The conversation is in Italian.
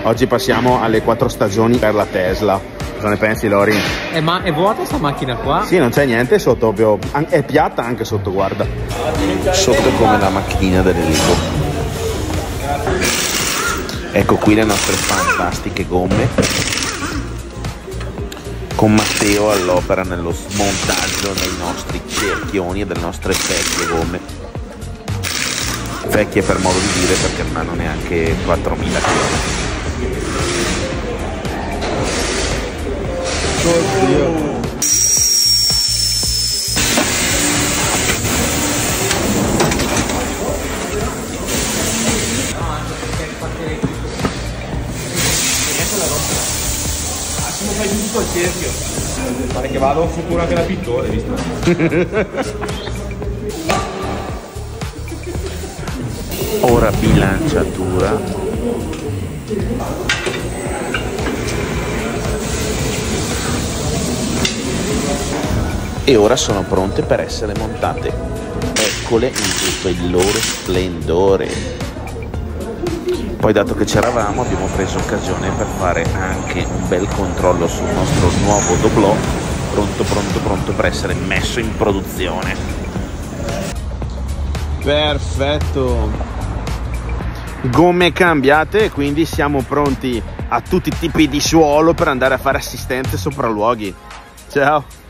Oggi passiamo alle 4 stagioni per la Tesla. Cosa ne pensi, Lori? Ma è vuota sta macchina qua? Sì, non c'è niente sotto, proprio. È piatta anche sotto, guarda. Sotto è come la macchinina delle Lego. Ecco qui le nostre fantastiche gomme, con Matteo all'opera nello smontaggio dei nostri cerchioni e delle nostre vecchie gomme. Vecchie per modo di dire, perché non hanno neanche 4.000 km. Oddio. Fai tutto il cerchio. Pare che vada un futuro anche da pittore, visto? Ora bilanciatura. E ora sono pronte per essere montate. Eccole in tutto il loro splendore. Poi, dato che c'eravamo, abbiamo preso occasione per fare anche un bel controllo sul nostro nuovo doblò, pronto per essere messo in produzione. Perfetto. Gomme cambiate, quindi siamo pronti a tutti i tipi di suolo per andare a fare assistenze e sopralluoghi. Ciao.